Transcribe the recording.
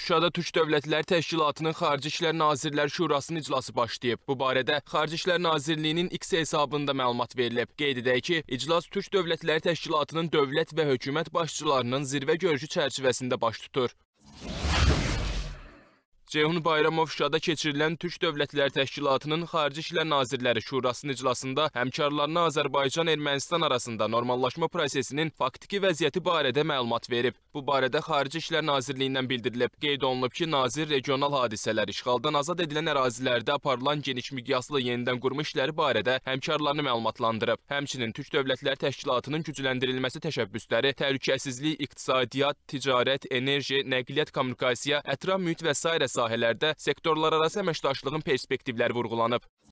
Şuşada Türk Dövlətləri Təşkilatının Xarici İşlər Nazirləri Şurasının iclası başlayıb. Bu barədə Xarici İşlər Nazirliyinin X hesabında məlumat verilib. Qeyd edək ki, iclas Türk Dövlətləri Təşkilatının dövlət və hökumət başçılarının zirvə görüşü çərçivəsində baş tutur. Ceyhun Bayramov Şuşada keçirilən Türk Dövlətləri Təşkilatının Xarici İşlər Nazirləri Şurasının iclasında həmkarlarına Azərbaycan-Ermənistan arasında normallaşma prosesinin faktiki vəziyyəti barədə məlumat verib. Bu barədə Xarici İşlər Nazirliyindən bildirilib. Qeyd olunub ki, nazir regional hadisələr, işğaldan azad edilən ərazilərdə aparılan geniş miqyaslı yenidən qurma işləri barədə həmkarlarını məlumatlandırıb. Həmçinin Türk Dövlətləri Təşkilatının gücləndirilməsi təşəbbüsləri, təhlükəsizlik, iqtisadiyyat, ticarət, enerji, nəqliyyat, kommunikasiya, ətraf mühit və sairə sahələrdə sektorlararası əməkdaşlığın perspektivləri vurğulanıb.